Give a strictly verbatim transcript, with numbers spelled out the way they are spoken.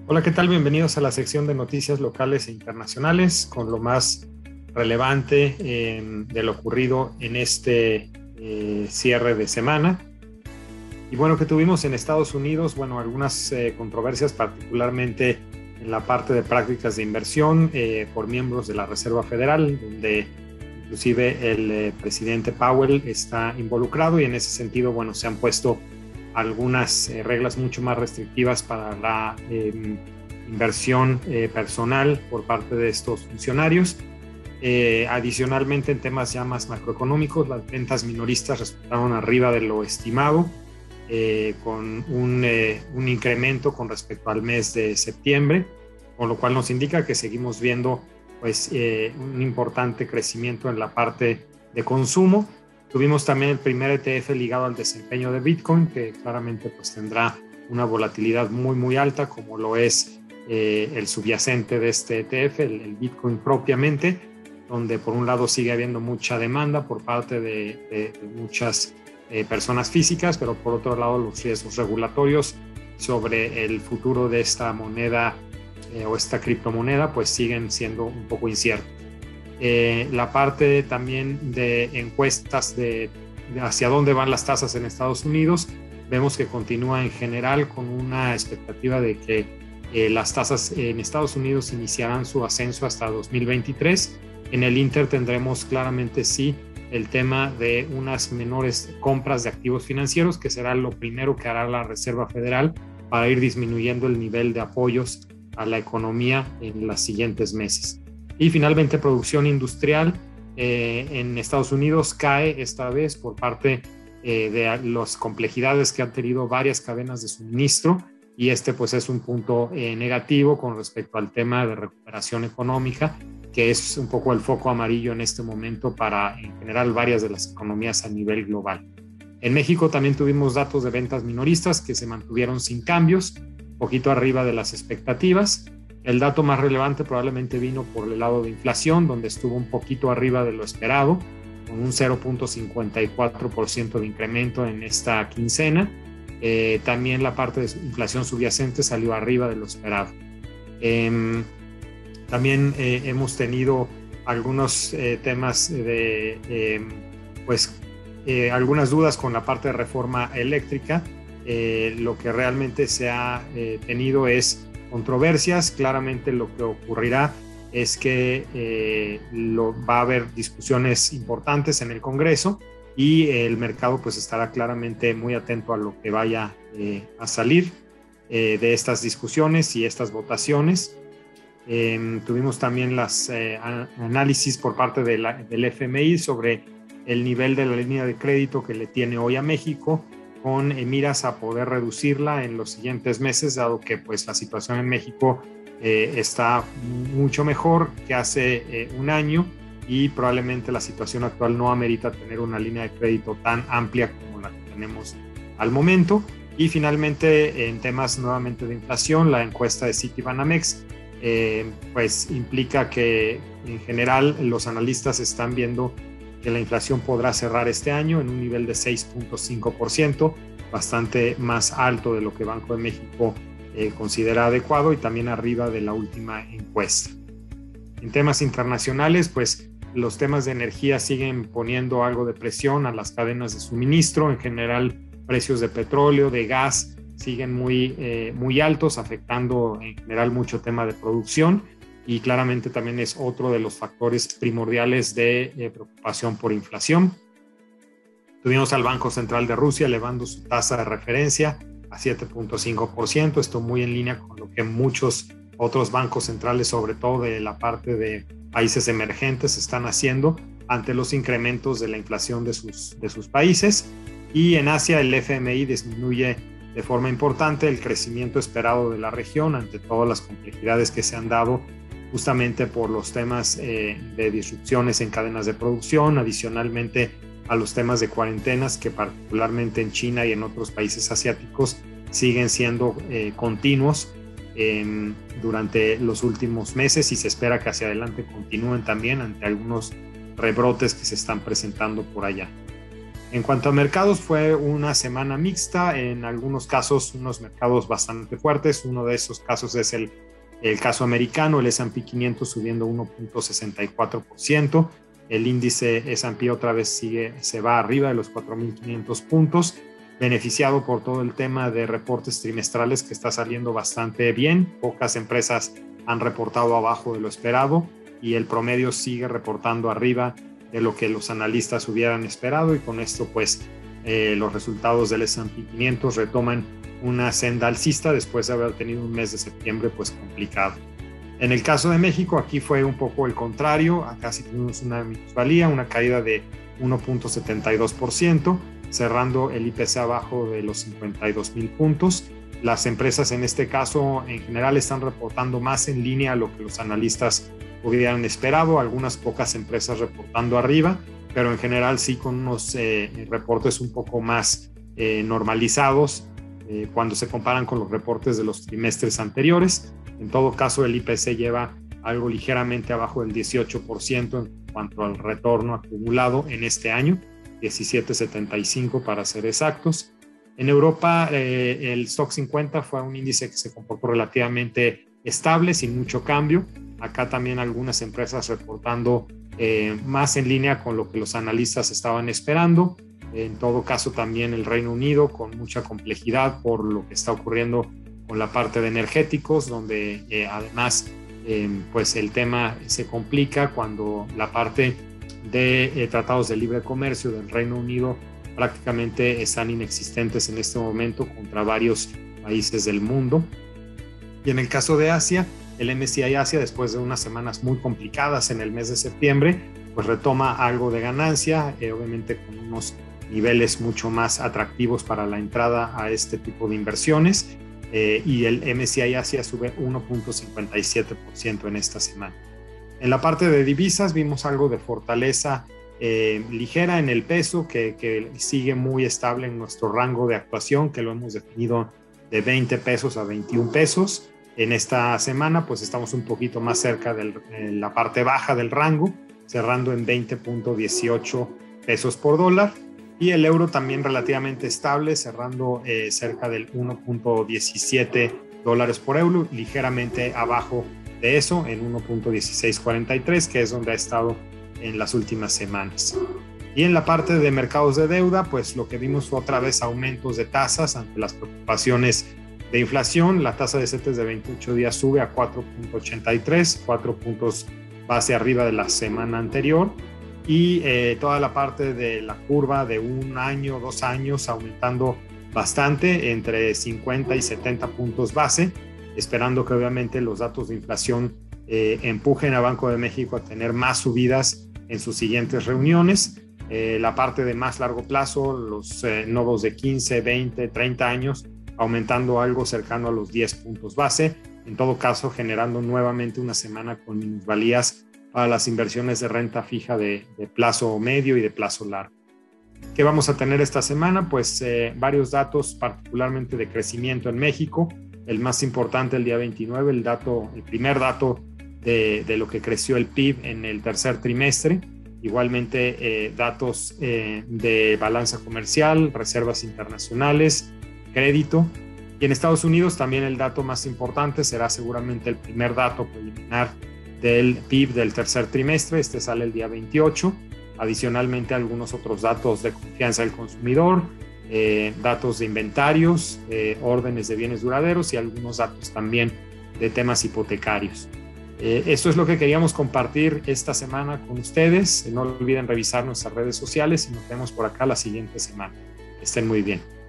Hola, ¿qué tal? Bienvenidos a la sección de noticias locales e internacionales con lo más relevante eh, de lo ocurrido en este eh, cierre de semana. Y bueno, que tuvimos en Estados Unidos, bueno, algunas eh, controversias, particularmente en la parte de prácticas de inversión eh, por miembros de la Reserva Federal, donde inclusive el eh, presidente Powell está involucrado, y en ese sentido, bueno, se han puesto algunas eh, reglas mucho más restrictivas para la eh, inversión eh, personal por parte de estos funcionarios. Eh, adicionalmente, en temas ya más macroeconómicos, las ventas minoristas resultaron arriba de lo estimado, eh, con un, eh, un incremento con respecto al mes de septiembre, con lo cual nos indica que seguimos viendo pues, eh, un importante crecimiento en la parte de consumo. Tuvimos también el primer E T F ligado al desempeño de Bitcoin, que claramente pues, tendrá una volatilidad muy, muy alta, como lo es eh, el subyacente de este E T F, el, el Bitcoin propiamente, donde por un lado sigue habiendo mucha demanda por parte de, de, de muchas eh, personas físicas, pero por otro lado los riesgos regulatorios sobre el futuro de esta moneda eh, o esta criptomoneda pues siguen siendo un poco inciertos. Eh, la parte también de encuestas de, de hacia dónde van las tasas en Estados Unidos, vemos que continúa en general con una expectativa de que eh, las tasas en Estados Unidos iniciarán su ascenso hasta dos mil veintitrés. En el Inter tendremos claramente sí el tema de unas menores compras de activos financieros, que será lo primero que hará la Reserva Federal para ir disminuyendo el nivel de apoyos a la economía en los siguientes meses. Y finalmente, producción industrial eh, en Estados Unidos cae esta vez por parte eh, de las complejidades que han tenido varias cadenas de suministro, y este pues es un punto eh, negativo con respecto al tema de recuperación económica, que es un poco el foco amarillo en este momento para en general varias de las economías a nivel global. En México también tuvimos datos de ventas minoristas que se mantuvieron sin cambios, un poquito arriba de las expectativas. El dato más relevante probablemente vino por el lado de inflación, donde estuvo un poquito arriba de lo esperado, con un cero punto cincuenta y cuatro por ciento de incremento en esta quincena. Eh, también la parte de inflación subyacente salió arriba de lo esperado. Eh, también eh, hemos tenido algunos eh, temas de, eh, pues, eh, algunas dudas con la parte de reforma eléctrica. Eh, lo que realmente se ha eh, tenido es controversias. Claramente lo que ocurrirá es que eh, lo, va a haber discusiones importantes en el Congreso, y el mercado pues estará claramente muy atento a lo que vaya eh, a salir eh, de estas discusiones y estas votaciones. Eh, tuvimos también las eh, análisis por parte de la, del F M I sobre el nivel de la línea de crédito que le tiene hoy a México, con eh, miras a poder reducirla en los siguientes meses, dado que pues, la situación en México eh, está mucho mejor que hace eh, un año, y probablemente la situación actual no amerita tener una línea de crédito tan amplia como la que tenemos al momento. Y finalmente, en temas nuevamente de inflación, la encuesta de Citibanamex eh, pues implica que en general los analistas están viendo que la inflación podrá cerrar este año en un nivel de seis punto cinco por ciento, bastante más alto de lo que Banco de México eh, considera adecuado, y también arriba de la última encuesta. En temas internacionales, pues los temas de energía siguen poniendo algo de presión a las cadenas de suministro. En general, precios de petróleo, de gas, siguen muy, eh, muy altos, afectando en general mucho tema de producción, y claramente también es otro de los factores primordiales de eh, preocupación por inflación. Tuvimos al Banco Central de Rusia elevando su tasa de referencia a siete punto cinco por ciento, esto muy en línea con lo que muchos otros bancos centrales, sobre todo de la parte de países emergentes, están haciendo ante los incrementos de la inflación de sus, de sus países. Y en Asia el F M I disminuye de forma importante el crecimiento esperado de la región ante todas las complejidades que se han dado justamente por los temas eh, de disrupciones en cadenas de producción, adicionalmente a los temas de cuarentenas que particularmente en China y en otros países asiáticos siguen siendo eh, continuos eh, durante los últimos meses, y se espera que hacia adelante continúen también ante algunos rebrotes que se están presentando por allá. En cuanto a mercados, fue una semana mixta, en algunos casos unos mercados bastante fuertes. Uno de esos casos es el, el caso americano, el ese and pe quinientos subiendo uno punto sesenta y cuatro por ciento. El índice ese and pe otra vez sigue, se va arriba de los cuatro mil quinientos puntos, beneficiado por todo el tema de reportes trimestrales que está saliendo bastante bien. Pocas empresas han reportado abajo de lo esperado y el promedio sigue reportando arriba de lo que los analistas hubieran esperado, y con esto pues eh, los resultados del ese and pe quinientos retoman una senda alcista después de haber tenido un mes de septiembre pues complicado. En el caso de México, aquí fue un poco el contrario. Acá sí tuvimos una minusvalía, una caída de uno punto setenta y dos por ciento, cerrando el i pe ce abajo de los cincuenta y dos mil puntos. Las empresas en este caso en general están reportando más en línea a lo que los analistas hubieran esperado, algunas pocas empresas reportando arriba, pero en general sí con unos eh, reportes un poco más eh, normalizados eh, cuando se comparan con los reportes de los trimestres anteriores. En todo caso, el i pe ce lleva algo ligeramente abajo del dieciocho por ciento en cuanto al retorno acumulado en este año, diecisiete punto setenta y cinco para ser exactos. En Europa, eh, el stock cincuenta fue un índice que se comportó relativamente estable, sin mucho cambio. Acá también algunas empresas reportando eh, más en línea con lo que los analistas estaban esperando. En todo caso, también el Reino Unido con mucha complejidad por lo que está ocurriendo con la parte de energéticos, donde eh, además eh, pues el tema se complica cuando la parte de eh, tratados de libre comercio del Reino Unido prácticamente están inexistentes en este momento contra varios países del mundo. Y en el caso de Asia, el eme ese i Asia, después de unas semanas muy complicadas en el mes de septiembre, pues retoma algo de ganancia, eh, obviamente con unos niveles mucho más atractivos para la entrada a este tipo de inversiones, eh, y el eme ese i Asia sube uno punto cincuenta y siete por ciento en esta semana. En la parte de divisas vimos algo de fortaleza eh, ligera en el peso, que, que sigue muy estable en nuestro rango de actuación, que lo hemos definido de veinte pesos a veintiún pesos. En esta semana pues estamos un poquito más cerca de la parte baja del rango, cerrando en veinte punto dieciocho pesos por dólar, y el euro también relativamente estable, cerrando eh, cerca del uno punto diecisiete dólares por euro, ligeramente abajo de eso en uno punto dieciséis cuarenta y tres, que es donde ha estado en las últimas semanas. Y en la parte de mercados de deuda, pues lo que vimos fue otra vez aumentos de tasas ante las preocupaciones de inflación. La tasa de CETES de veintiocho días sube a cuatro punto ochenta y tres, cuatro puntos base arriba de la semana anterior, y eh, toda la parte de la curva de un año, dos años aumentando bastante, entre cincuenta y setenta puntos base, esperando que obviamente los datos de inflación eh, empujen a Banco de México a tener más subidas en sus siguientes reuniones. Eh, la parte de más largo plazo, los eh, nodos de quince, veinte, treinta años, aumentando algo cercano a los diez puntos base, en todo caso generando nuevamente una semana con minusvalías para las inversiones de renta fija de, de plazo medio y de plazo largo. ¿Qué vamos a tener esta semana? Pues eh, varios datos, particularmente de crecimiento en México. El más importante el día veintinueve, el, dato, el primer dato de, de lo que creció el pe i be en el tercer trimestre. Igualmente eh, datos eh, de balanza comercial, reservas internacionales, crédito. Y en Estados Unidos también el dato más importante será seguramente el primer dato preliminar del pe i be del tercer trimestre. Este sale el día veintiocho. Adicionalmente algunos otros datos de confianza del consumidor, eh, datos de inventarios, eh, órdenes de bienes duraderos y algunos datos también de temas hipotecarios. Eh, esto es lo que queríamos compartir esta semana con ustedes. No olviden revisar nuestras redes sociales y nos vemos por acá la siguiente semana. Estén muy bien.